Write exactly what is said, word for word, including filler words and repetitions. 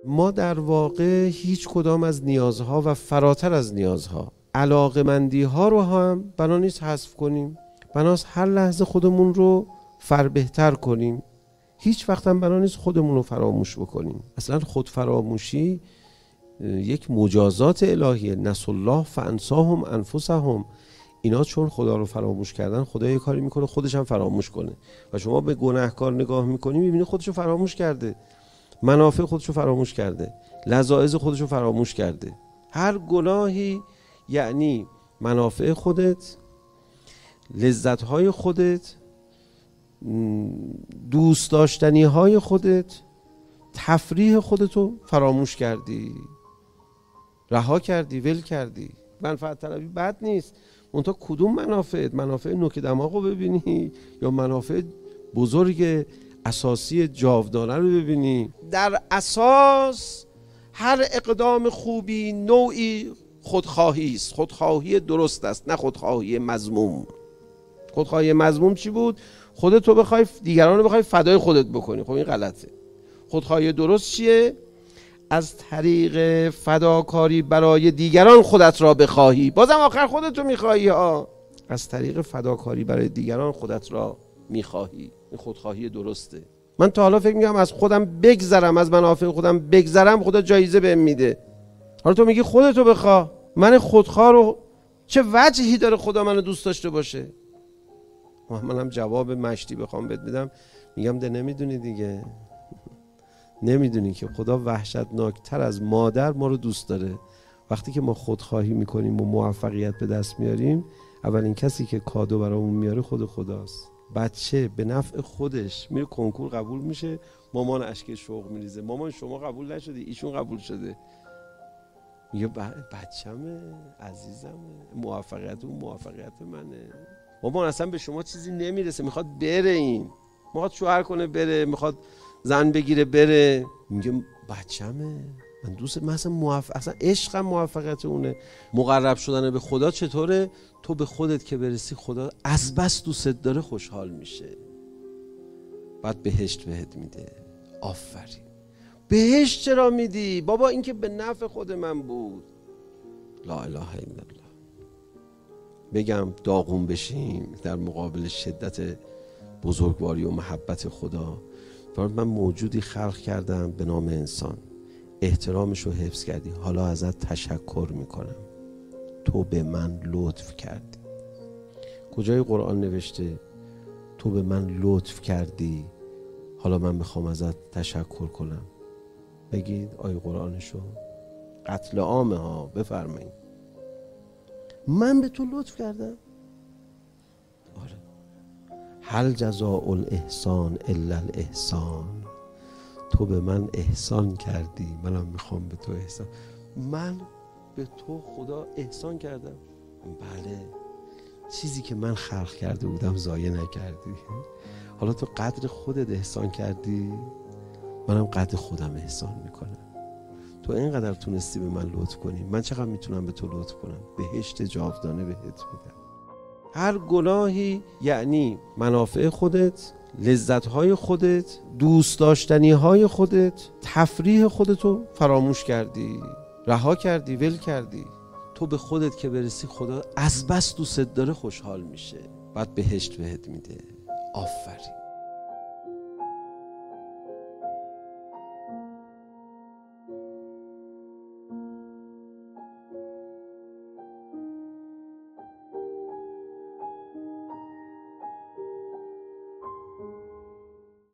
ما در واقع هیچ کدام از نیازها و فراتر از نیازها علاقمندی ها رو هم بنا نیست حذف کنیم، بناست هر لحظه خودمون رو فربهتر کنیم، هیچ وقت هم بنا نیست خودمون رو فراموش بکنیم. اصلا خود فراموشی یک مجازات الهیه. نسوا الله فانساهم انفسهم. اینا چون خدا رو فراموش کردن، خدا یه کاری میکنه خودش هم فراموش کنه و شما به گناهکار نگاه میکنی میبینی خودش رو فراموش کرده، منافع خودش رو فراموش کرده، لذاذ خودش رو فراموش کرده. هر گناهی یعنی منافع خودت، لذت‌های خودت، دوست داشتنی های خودت، تفریح خودتو فراموش کردی، رها کردی، ول کردی. منفعت طلبی بد نیست، منتها کدوم منافع؟ منافع نوک دماغو ببینی یا منافع بزرگ اساسی جاودانه رو ببینی؟ در اساس هر اقدام خوبی نوعی خودخواهی است. خودخواهی درست است، نه خودخواهی مذموم. خودخواهی مذموم چی بود؟ خودتو بخوای دیگران رو بخوای فدای خودت بکنی. خب این غلطه. خودخواهی درست چیه؟ از طریق فداکاری برای دیگران خودت را بخواهی. بازم آخر خودتو میخواهی ها. از طریق فداکاری برای دیگران خودت را میخواهی. این خودخواهی درسته. من تا حالا فکر میکنم از خودم بگذرم، از منافع خودم بگذرم، خدا جایزه بهم میده. حالا تو میگی خودتو بخواه. من خودخواه رو چه وجهی داره خدا منو دوست داشته باشه؟ منم جواب مشتی بخوام بهت بدم میگم ده نمیدونی دیگه. نمیدونی که خدا وحشتناکتر از مادر ما رو دوست داره. وقتی که ما خودخواهی میکنیم و موفقیت به دست میاریم، اولین کسی که کادو برامون میاره خود خداست. بچه به نفع خودش میره کنکور قبول میشه، مامان اشک شوق میریزه. مامان شما قبول نشدی، ایشون قبول شده. میگه بچه‌مه، عزیزمه، موفقیت اون موفقیت منه. مامان اصلا به شما چیزی نمیرسه، میخواد بره، این میخواد شوهر کنه بره، میخواد زن بگیره بره. میگه بچه‌مه، من دوست من اصلا موفق، اصلا عشقم موفقیت اونه. مقرب شدن به خدا چطوره؟ تو به خودت که برسی خدا از بس دوست داره خوشحال میشه، بعد بهشت بهت میده. آفرین. بهشت چرا میدی؟ بابا این که به نفع خود من بود. لا اله الا الله. بگم داغون بشیم در مقابل شدت بزرگواری و محبت خدا. من موجودی خلق کردم به نام انسان، احترامش رو حفظ کردی، حالا ازت تشکر میکنم، تو به من لطف کردی. کجای قرآن نوشته تو به من لطف کردی حالا من میخوام ازت تشکر کنم؟ بگید آیه قرآنشو. قتل عامه ها. بفرمایید. من به تو لطف کردم؟ آره. هل جزاء الاحسان الا الاحسان. تو به من احسان کردی، منم میخوام به تو احسان. من به تو خدا احسان کردم؟ بله. چیزی که من خلق کرده بودم ضایع نکردی. حالا تو قدر خودت احسان کردی، منم قدر خودم احسان میکنم. تو اینقدر تونستی به من لطف کنی، من چقدر میتونم به تو لطف کنم؟ بهشت جاودانه بهت میدم. هر گناهی یعنی منافع خودت، لذت‌های خودت، دوست داشتنی های خودت، تفریح خودتو فراموش کردی، رها کردی، ول کردی. تو به خودت که برسی خدا از بس دوست داره خوشحال میشه، بعد بهشت بهت میده. آفرین.